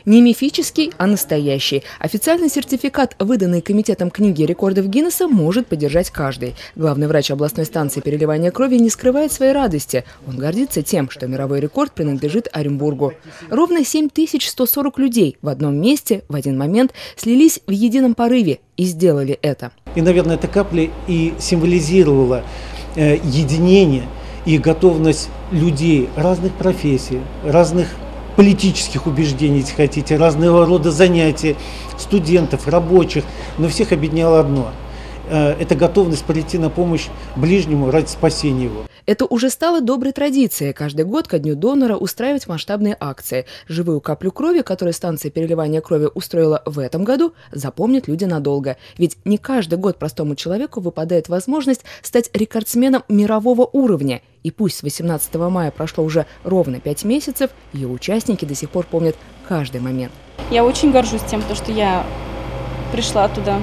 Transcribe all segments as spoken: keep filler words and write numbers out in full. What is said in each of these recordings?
Не мифический, а настоящий. Официальный сертификат, выданный Комитетом книги рекордов Гиннесса, может поддержать каждый. Главный врач областной станции переливания крови не скрывает своей радости. Он гордится тем, что мировой рекорд принадлежит Оренбургу. Ровно семь тысяч сто сорок людей в одном месте в один момент слились в едином порыве и сделали это. И, наверное, эта капля и символизировала э, единение и готовность людей разных профессий, разных политических убеждений, если хотите, разного рода занятий, студентов, рабочих, но всех объединяло одно. Это готовность прийти на помощь ближнему ради спасения его. Это уже стало доброй традицией каждый год ко Дню донора устраивать масштабные акции. Живую каплю крови, которую станция переливания крови устроила в этом году, запомнят люди надолго. Ведь не каждый год простому человеку выпадает возможность стать рекордсменом мирового уровня. И пусть с восемнадцатого мая прошло уже ровно пять месяцев, ее участники до сих пор помнят каждый момент. Я очень горжусь тем, что я пришла туда.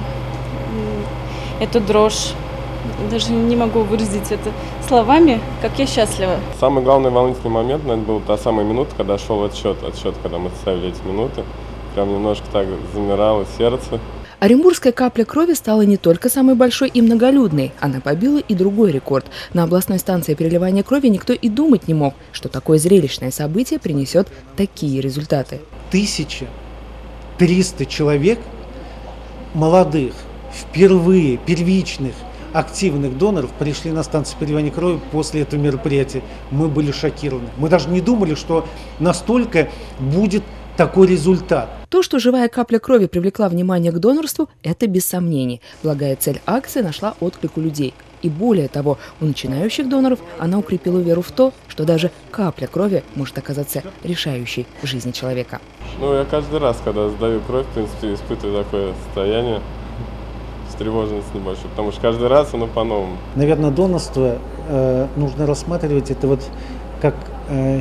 Эту дрожь, даже не могу выразить это словами, как я счастлива. Самый главный волнительный момент, наверное, был та самая минута, когда шел отсчет, отсчет, когда мы ставили эти минуты. Прям немножко так замирало сердце. Оренбургская капля крови стала не только самой большой и многолюдной, она побила и другой рекорд. На областной станции переливания крови никто и думать не мог, что такое зрелищное событие принесет такие результаты. тысяча триста человек молодых, впервые первичных активных доноров пришли на станцию переливания крови после этого мероприятия. Мы были шокированы. Мы даже не думали, что настолько будет такой результат. То, что живая капля крови привлекла внимание к донорству, это без сомнений. Благая цель акции нашла отклик у людей. И более того, у начинающих доноров она укрепила веру в то, что даже капля крови может оказаться решающей в жизни человека. Ну, я каждый раз, когда сдаю кровь, в принципе, испытываю такое состояние, встревоженность небольшую, потому что каждый раз оно по-новому. Наверное, донорство э, нужно рассматривать это вот как э,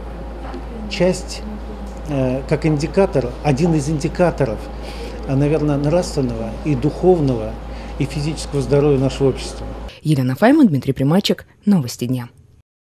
часть, э, как индикатор, один из индикаторов, э, наверное, нравственного и духовного и физического здоровья нашего общества. Елена Файман, Дмитрий Примачек. Новости дня.